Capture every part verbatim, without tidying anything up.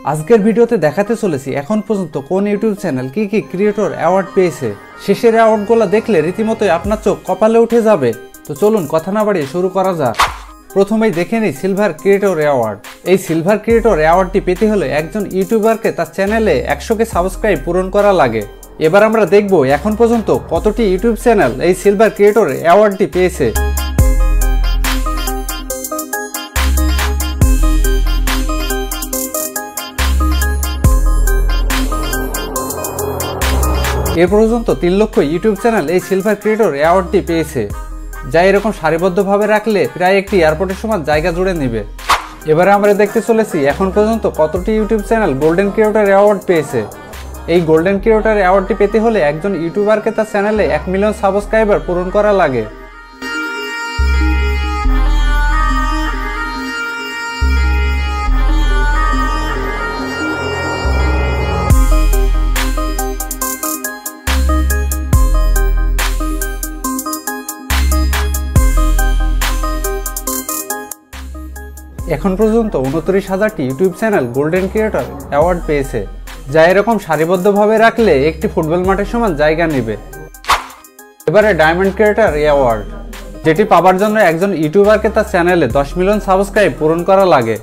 আজকের ভিডিওতে দেখাতে চলেছি এখন পর্যন্ত কোন ইউটিউব চ্যানেল কি কি ক্রিয়েটর অ্যাওয়ার্ড পেয়েছে। শেষের অ্যাওয়ার্ডগুলো দেখলে রীতিমতোই আপনার চোখ কপালে উঠে যাবে। তো চলুন কথা না বাড়িয়ে শুরু করা যাক। প্রথমেই দেখে নিই সিলভার ক্রিয়েটর অ্যাওয়ার্ড। এই সিলভার ক্রিয়েটর অ্যাওয়ার্ডটি পেতে হলে একজন ইউটিউবারকে তার চ্যানেলে একশো কে সাবস্ক্রাইব পূরণ করা লাগে। এবার আমরা দেখব এখন পর্যন্ত কতটি ইউটিউব চ্যানেল এই সিলভার ক্রিয়েটর অ্যাওয়ার্ডটি পেয়েছে। এ পর্যন্ত তিন লক্ষ ইউটিউব চ্যানেল এই সিলভার ক্রিয়েটর অ্যাওয়ার্ডটি পেয়েছে, যা এরকম সারিবদ্ধভাবে রাখলে প্রায় একটি এয়ারপোর্টের সমান জায়গা জুড়ে নেবে। এবারে আমরা দেখতে চলেছি এখন পর্যন্ত কতটি YouTube channel golden creator award পেয়েছে। এই গোল্ডেন ক্রিয়েটর অ্যাওয়ার্ডটি পেতে হলে একজন ইউটিউবারকে তার চ্যানেলে এক মিলিয়ন সাবস্ক্রাইবার পূরণ করা লাগে। এখন পর্যন্ত উনত্রিশ হাজারটি YouTube channel golden creator award পেয়েছে, যা এরকম সারিবদ্ধভাবে রাখলে একটি ফুটবল মাঠের সমান জায়গা নেবে। এবারে ডায়মন্ড ক্রিয়েটর অ্যাওয়ার্ড, যেটি পাবার জন্য একজন ইউটিউবারকে তার চ্যানেলে দশ মিলিয়ন সাবস্ক্রাইব পূরণ করা লাগে।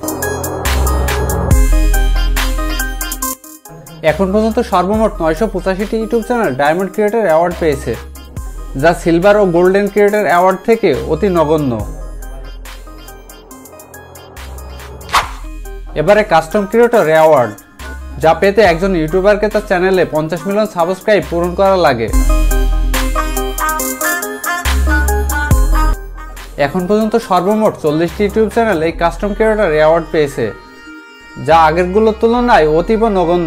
এখন পর্যন্ত সর্বমোট নয়শো পঁচাশিটি YouTube channel diamond creator award পেয়েছে, যা সিলভার ও গোল্ডেন ক্রিয়েটর অ্যাওয়ার্ড থেকে অতি নগণ্য। এবারে কাস্টম ক্রিয়েটর অ্যাওয়ার্ড, যা পেতে একজন ইউটিউবারকে তার চ্যানেলে পঞ্চাশ মিলিয়ন সাবস্ক্রাইব পূরণ করা লাগে। এখন পর্যন্ত সর্বমোট চল্লিশটি ইউটিউব চ্যানেল এই কাস্টম ক্রিয়েটর অ্যাওয়ার্ড পেয়েছে, যা আগেরগুলোর তুলনায় অতীব নগণ্য।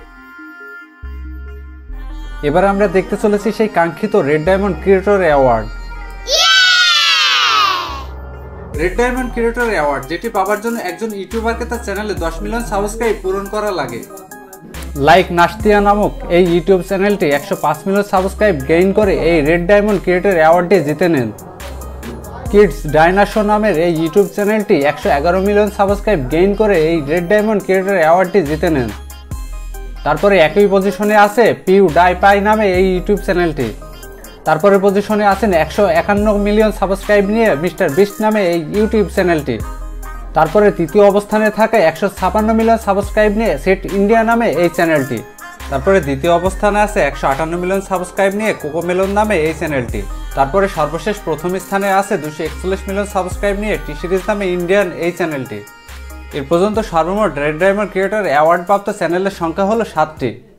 এবার আমরা দেখতে চলেছি সেই কাঙ্ক্ষিত red diamond creator award. Red diamond creator award, যেটি পাবার জন্য একজন ইউটিউবারকে তার চ্যানেলে দশ মিলিয়ন সাবস্ক্রাইব পূরণ করা লাগে। লাইক নাস্তিয়া নামক এই ইউটিউব চ্যানেলটি একশো পাঁচ মিলিয়ন সাবস্ক্রাইব গেইন করে এই রেড ডায়মন্ড ক্রিয়েটর অ্যাওয়ার্ডটি জিতে নেন। কিডস ডাইনাসোর নামের এই ইউটিউব চ্যানেলটি একশো এগারো মিলিয়ন সাবস্ক্রাইব গেইন করে এই রেড ডায়মন্ড ক্রিয়েটর অ্যাওয়ার্ডটি জিতে নেন। তারপরে একই পজিশনে আছে পিউ ডাই পাই নামে এই ইউটিউব চ্যানেলটি। তারপরে পজিশনে আছেন একশো একান্ন মিলিয়ন সাবস্ক্রাইব নিয়ে মিস্টার বিস্ট নামে এই ইউটিউব চ্যানেলটি। তারপরে তৃতীয় অবস্থানে থাকে একশো ছাপান্ন মিলিয়ন সাবস্ক্রাইব নিয়ে সেট ইন্ডিয়া নামে এই চ্যানেলটি। তারপরে দ্বিতীয় অবস্থানে আছে একশো আটান্ন মিলিয়ন সাবস্ক্রাইব নিয়ে কোকোমেলন নামে এই চ্যানেলটি। তারপরে সর্বশেষ প্রথম স্থানে আছে দুশো একচল্লিশ মিলিয়ন সাবস্ক্রাইব নিয়ে টি সিরিজ নামে ইন্ডিয়ান এই চ্যানেলটি। এর পর্যন্ত সর্বমোট রেড ডায়মন্ড ক্রিয়েটর অ্যাওয়ার্ড প্রাপ্ত চ্যানেলের সংখ্যা হলো সাতটি।